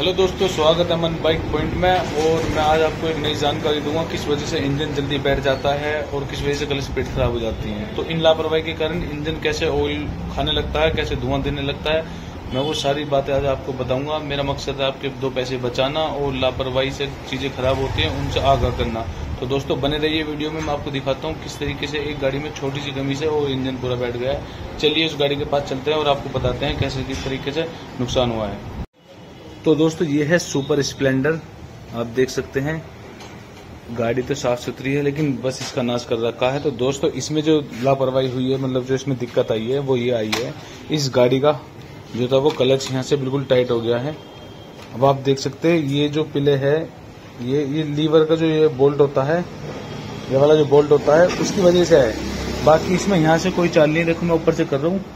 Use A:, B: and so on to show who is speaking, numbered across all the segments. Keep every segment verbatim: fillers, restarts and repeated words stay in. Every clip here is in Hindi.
A: हेलो दोस्तों, स्वागत है मन बाइक पॉइंट में। और मैं आज आपको एक नई जानकारी दूंगा किस वजह से इंजन जल्दी बैठ जाता है और किस वजह से क्लच प्लेट खराब हो जाती है। तो इन लापरवाही के कारण इंजन कैसे ऑयल खाने लगता है, कैसे धुआं देने लगता है, मैं वो सारी बातें आज आपको बताऊंगा। मेरा मकसद है आपके दो पैसे बचाना और लापरवाही से चीजें खराब होती हैं उनसे आगाह करना। तो दोस्तों बने रहिए वीडियो में, मैं आपको दिखाता हूँ किस तरीके से एक गाड़ी में छोटी सी कमी से और इंजन पूरा बैठ गया है। चलिए उस गाड़ी के पास चलते हैं और आपको बताते हैं कैसे किस तरीके से नुकसान हुआ है। तो दोस्तों ये है सुपर स्प्लेंडर, आप देख सकते हैं गाड़ी तो साफ सुथरी है लेकिन बस इसका नाश कर रखा है। तो दोस्तों इसमें जो लापरवाही हुई है, मतलब जो इसमें दिक्कत आई है वो ये आई है, इस गाड़ी का जो था वो क्लच यहाँ से बिल्कुल टाइट हो गया है। अब आप देख सकते हैं ये जो पिले है, ये ये लीवर का जो ये बोल्ट होता है, ये वाला जो बोल्ट होता है उसकी वजह से है। बाकी इसमें यहाँ से कोई चाल नहीं। देखो मैं ऊपर से कर रहा हूँ,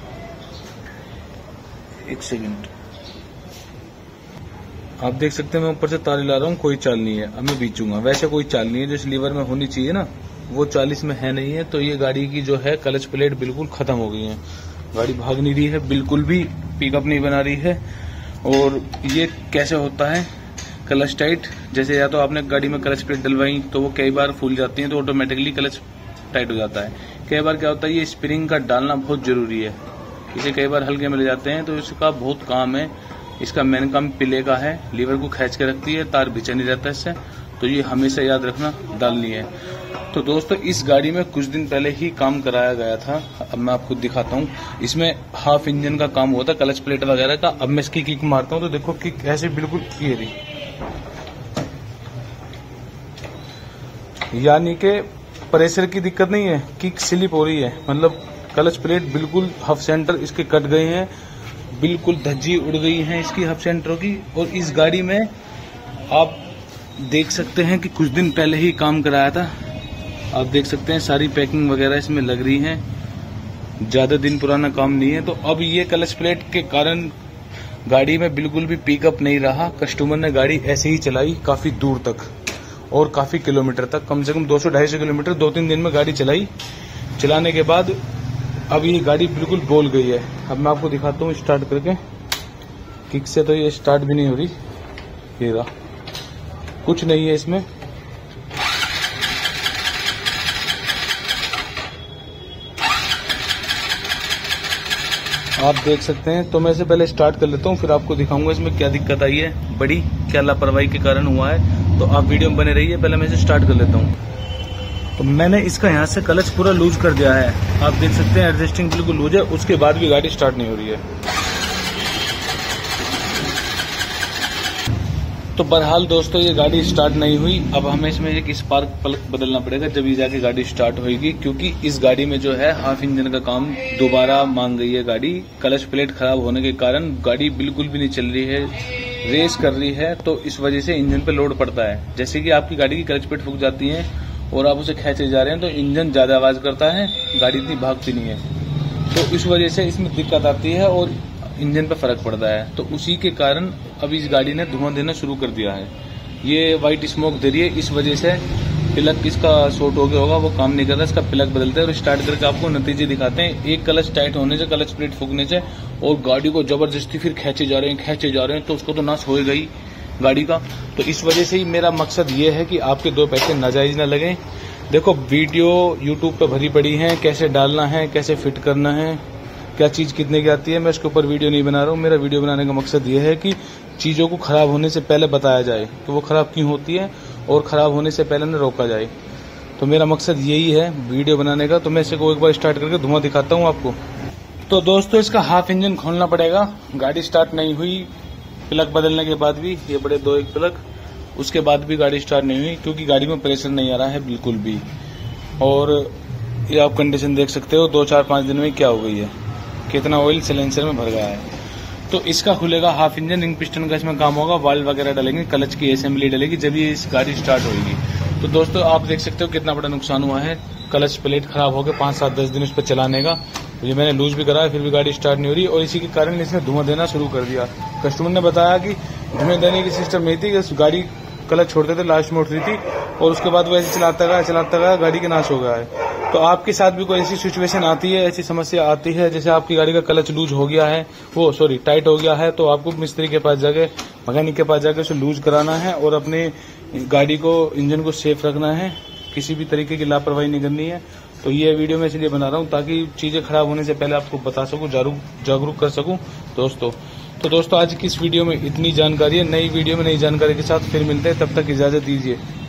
A: एक सेकेंड, आप देख सकते हैं मैं ऊपर से तारी ला रहा हूँ, कोई चाल नहीं है। अब मैं बीचूंगा, वैसे कोई चाल नहीं है जो इस लीवर में होनी चाहिए ना, वो चाल इसमें है नहीं है। तो ये गाड़ी की जो है क्लच प्लेट बिल्कुल खत्म हो गई है, गाड़ी भाग नहीं रही है, बिल्कुल भी पिकअप नहीं बना रही है। और ये कैसे होता है क्लच टाइट, जैसे या तो आपने गाड़ी में क्लच प्लेट डलवाई तो वो कई बार फूल जाती है तो ऑटोमेटिकली क्लच टाइट हो जाता है। कई बार क्या होता है, ये स्प्रिंग का डालना बहुत जरूरी है, इसे कई बार हल्के मिल जाते हैं तो इसका बहुत काम है। इसका मेन काम पिले का है, लीवर को खींच के रखती है, तार बिछा नहीं रहता इससे, तो ये हमेशा याद रखना डालनी है। तो दोस्तों इस गाड़ी में कुछ दिन पहले ही काम कराया गया था, अब मैं आपको दिखाता हूँ। इसमें हाफ इंजन का काम होता है, क्लच प्लेट वगैरह का। अब मैं इसकी किक मारता हूँ तो देखो किक ऐसे बिल्कुल ये रही, यानी कि प्रेशर की दिक्कत नहीं है, किक स्लिप हो रही है, मतलब क्लच प्लेट बिल्कुल हाफ सेंटर इसके कट गए हैं, बिल्कुल धज्जी उड़ गई है इसकी हाफ सेंटरों की। और इस गाड़ी में आप देख सकते हैं कि कुछ दिन पहले ही काम कराया था, आप देख सकते हैं सारी पैकिंग वगैरह इसमें लग रही है, ज्यादा दिन पुराना काम नहीं है। तो अब ये क्लच प्लेट के कारण गाड़ी में बिल्कुल भी पिकअप नहीं रहा। कस्टमर ने गाड़ी ऐसे ही चलाई काफी दूर तक और काफी किलोमीटर तक, कम से कम दो सौ ढाई सौ किलोमीटर दो तीन दिन में गाड़ी चलाई। चलाने के बाद अब ये गाड़ी बिल्कुल बोल गई है। अब मैं आपको दिखाता हूँ स्टार्ट करके, किक से तो ये स्टार्ट भी नहीं हो रही, ये रहा, कुछ नहीं है इसमें। आप देख सकते हैं। तो मैं इसे पहले स्टार्ट कर लेता हूँ, फिर आपको दिखाऊंगा इसमें क्या दिक्कत आई है, बड़ी क्या लापरवाही के कारण हुआ है। तो आप वीडियो में बने रहिए, पहले मैं इसे स्टार्ट कर लेता हूँ। तो मैंने इसका यहाँ से क्लच पूरा लूज कर दिया है, आप देख सकते हैं एडजस्टिंग बिल्कुल लूज है, उसके बाद भी गाड़ी स्टार्ट नहीं हो रही है। तो बहरहाल दोस्तों ये गाड़ी स्टार्ट नहीं हुई। अब हमें इसमें एक स्पार्क प्लग बदलना पड़ेगा, जब ये जाके गाड़ी स्टार्ट होगी, क्योंकि इस गाड़ी में जो है हाफ इंजन का काम दोबारा मांग गई है गाड़ी। क्लच प्लेट खराब होने के कारण गाड़ी बिल्कुल भी नहीं चल रही है, रेस कर रही है, तो इस वजह से इंजन पे लोड पड़ता है। जैसे कि आपकी गाड़ी की क्लच प्लेट फूक जाती है और आप उसे खींचे जा रहे हैं तो इंजन ज्यादा आवाज करता है, गाड़ी इतनी भागती नहीं है, तो इस वजह से इसमें दिक्कत आती है और इंजन पे फर्क पड़ता है। तो उसी के कारण अब इस गाड़ी ने धुआं देना शुरू कर दिया है, ये व्हाइट स्मोक दे रही है, इस वजह से प्लग इसका शॉर्ट हो गया होगा, वो काम नहीं करता। इसका प्लग बदलते हैं और स्टार्ट करके आपको नतीजे दिखाते हैं। एक क्लच टाइट होने से, क्लच प्लेट फूकने से, और गाड़ी को जबरदस्ती फिर खींचे जा रहे हैं खींचे जा रहे हैं तो उसको तो नाश हो गई गाड़ी का। तो इस वजह से ही मेरा मकसद ये है कि आपके दो पैसे नाजायज ना लगे। देखो वीडियो यूट्यूब पे भरी पड़ी है, कैसे डालना है, कैसे फिट करना है, क्या चीज कितने की आती है, मैं इसके ऊपर वीडियो नहीं बना रहा हूँ। मेरा वीडियो बनाने का मकसद ये है कि चीजों को खराब होने से पहले बताया जाए कि वो खराब क्यों होती है और खराब होने से पहले न रोका जाए। तो मेरा मकसद यही है वीडियो बनाने का। तो मैं इसे को एक बार स्टार्ट करके धुआं दिखाता हूँ आपको। तो दोस्तों इसका हाफ इंजन खोलना पड़ेगा, गाड़ी स्टार्ट नहीं हुई, प्लग बदलने के बाद भी, ये बड़े दो एक प्लग, उसके बाद भी गाड़ी स्टार्ट नहीं हुई, क्योंकि गाड़ी में प्रेशर नहीं आ रहा है बिल्कुल भी। और ये आप कंडीशन देख सकते हो दो चार पाँच दिन में क्या हो गई है, कितना ऑयल सिलेंसर में भर गया है। तो इसका खुलेगा हाफ इंजन, रिंग पिस्टन का इसमें काम होगा, वाल्व वगैरह डलेंगे, क्लच की असेंबली डलेगी, जब ये इस गाड़ी स्टार्ट होगी। तो दोस्तों आप देख सकते हो कितना बड़ा नुकसान हुआ है, क्लच प्लेट खराब हो गए, पाँच सात दस दिन उस पर चलाने का। ये मैंने लूज भी कराया फिर भी गाड़ी स्टार्ट नहीं हो रही, और इसी के कारण इसने धुआं देना शुरू कर दिया। कस्टमर ने बताया कि धुएं देने की सिस्टम नहीं थी, कि गाड़ी क्लच छोड़ते थे, लास्ट में उठ रही थी और उसके बाद वो ऐसे चलाता गया चलाता गया गाड़ी का नाश हो गया है। तो आपके साथ भी कोई ऐसी सिचुएशन आती है, ऐसी समस्या आती है, जैसे आपकी गाड़ी का क्लच लूज हो गया है, वो सॉरी टाइट हो गया है, तो आपको मिस्त्री के पास जाके मैकेनिक के पास जाकर उसे लूज कराना है और अपने गाड़ी को, इंजन को सेफ रखना है। किसी भी तरीके की लापरवाही नहीं करनी है। तो ये वीडियो मैं इसलिए बना रहा हूँ ताकि चीजें खराब होने से पहले आपको बता सकूं, जागरूक कर सकूं दोस्तों। तो दोस्तों आज की इस वीडियो में इतनी जानकारी है। नई वीडियो में नई जानकारी के साथ फिर मिलते हैं, तब तक इजाजत दीजिए।